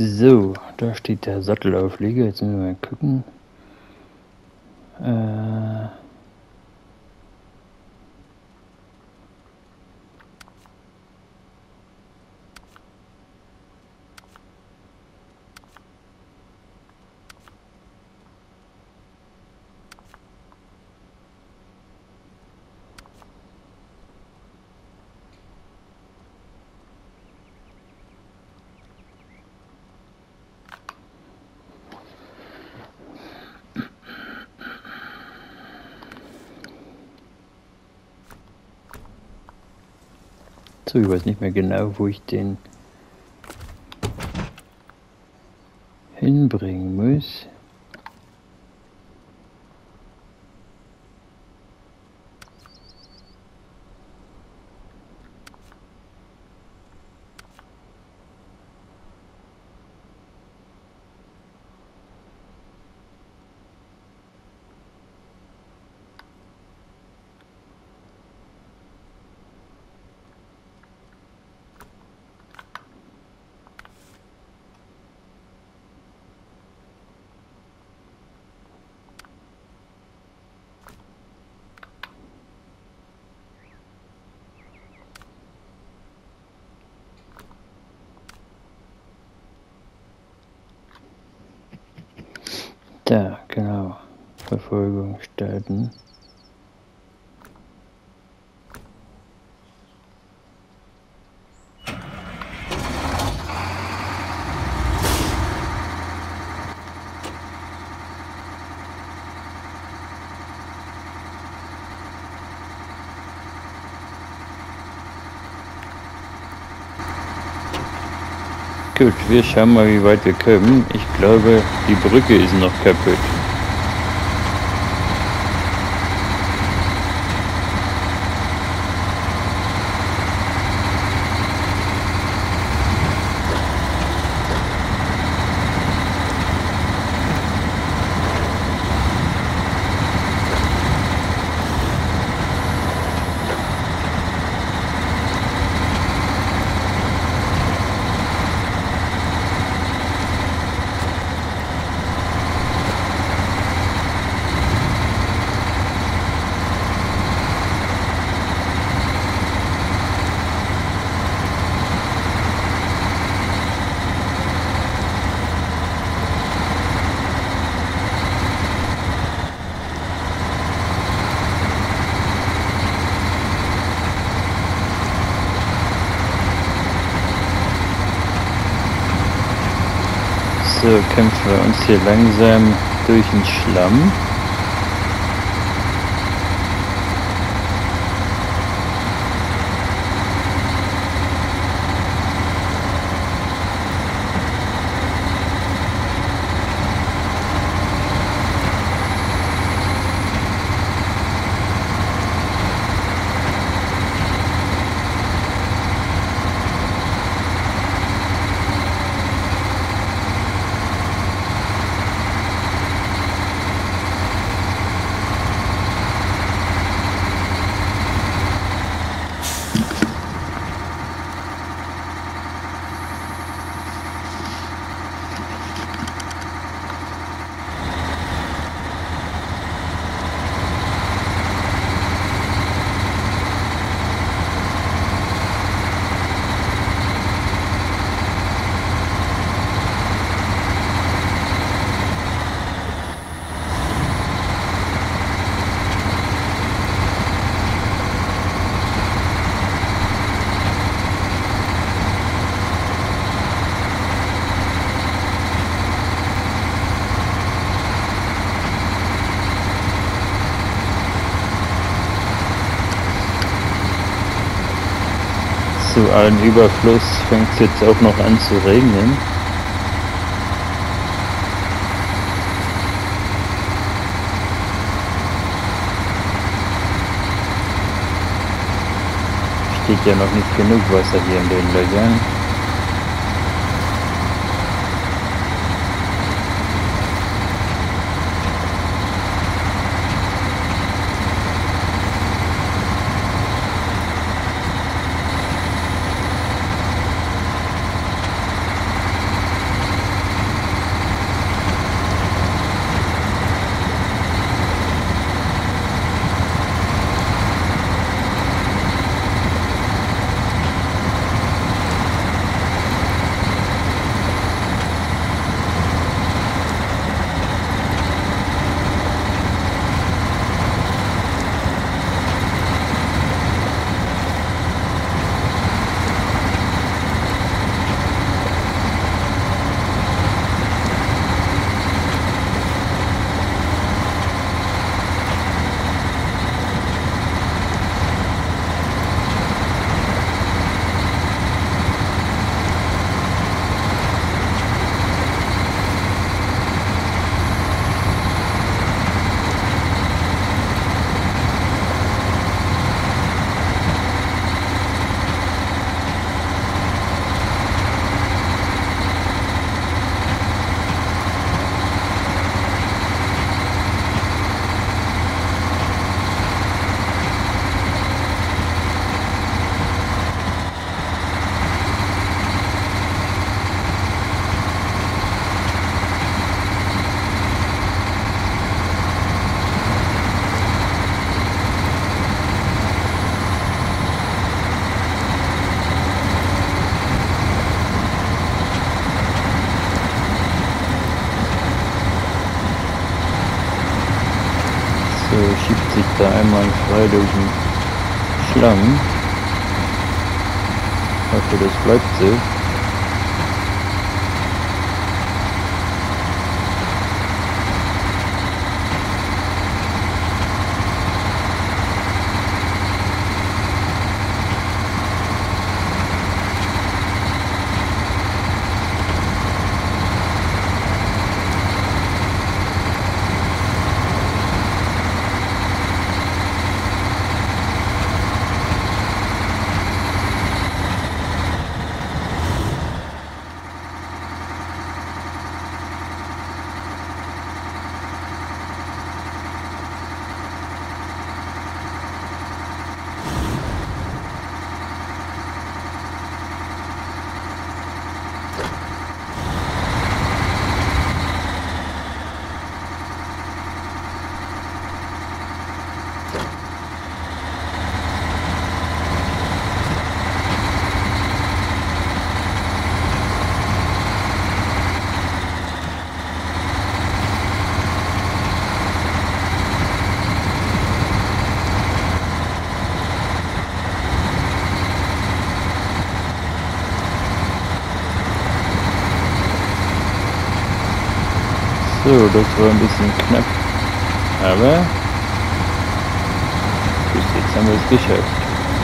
So, da steht der Sattelaufleger. Jetzt müssen wir mal gucken. So, ich weiß nicht mehr genau, wo ich den hinbringen muss. Da, genau. Verfolgung starten. Gut, wir schauen mal, wie weit wir kommen. Ich glaube, die Brücke ist noch kaputt. So, kämpfen wir uns hier langsam durch den Schlamm. Zu allen Überfluss fängt es jetzt auch noch an zu regnen. Steht ja noch nicht genug Wasser hier in den Löchern. einmal frei durch den Schlamm. Ich hoffe, das bleibt so. So, das war ein bisschen knapp, aber bis jetzt haben wir es geschafft.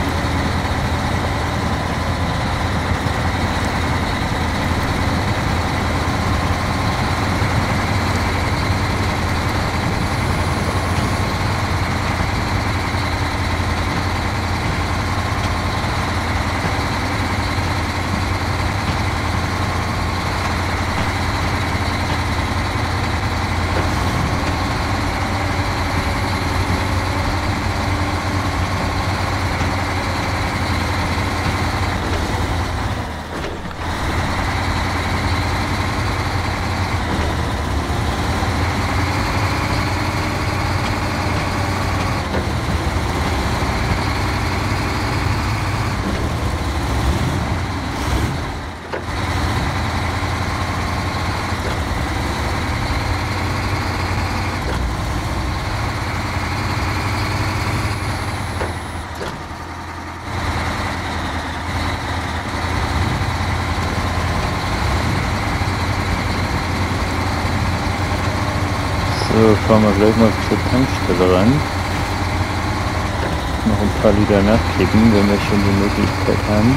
So, fahren wir gleich noch zur Tankstelle ran. Noch ein paar Liter nachkippen, wenn wir schon die Möglichkeit haben.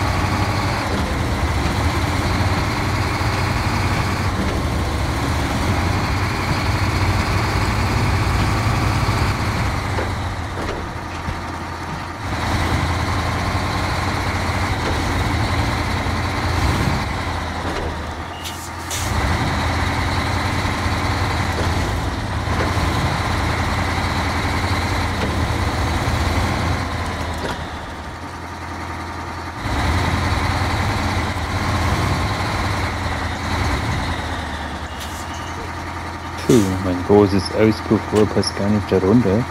Mein großes Auspuffrohr passt gar nicht darunter.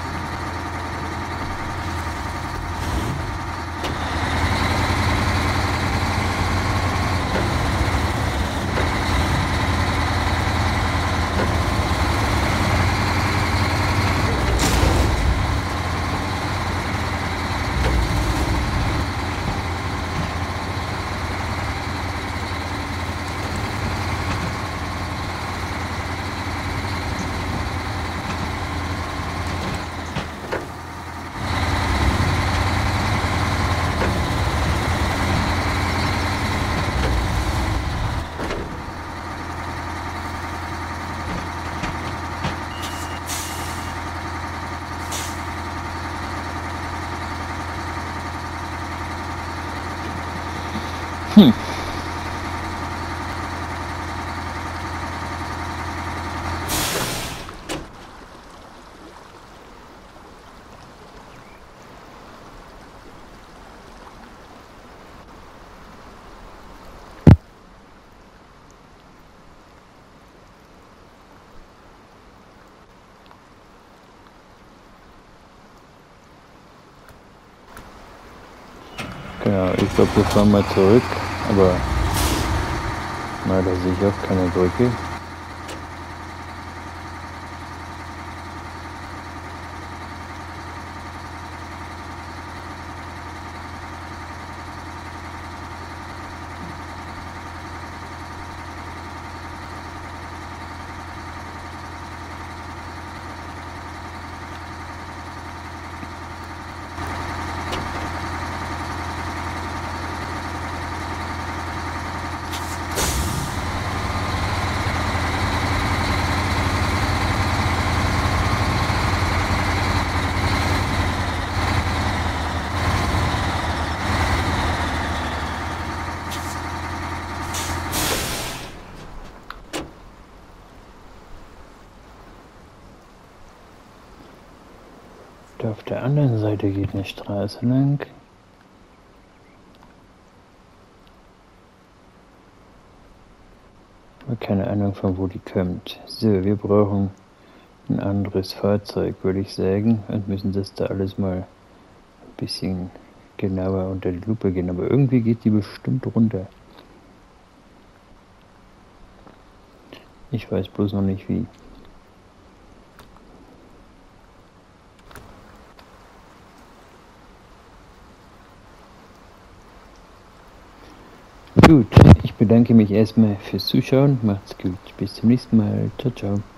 Genau, ich glaube, wir fahren mal zurück, aber na, da sehe ich auch keine Brücke. auf der anderen Seite geht eine Straße lang. Aber keine Ahnung, von wo die kommt. So, wir brauchen ein anderes Fahrzeug, würde ich sagen, und müssen das da alles mal ein bisschen genauer unter die Lupe gehen. Aber irgendwie geht die bestimmt runter. Ich weiß bloß noch nicht wie. Gut, ich bedanke mich erstmal fürs Zuschauen. Macht's gut. Bis zum nächsten Mal. Ciao, ciao.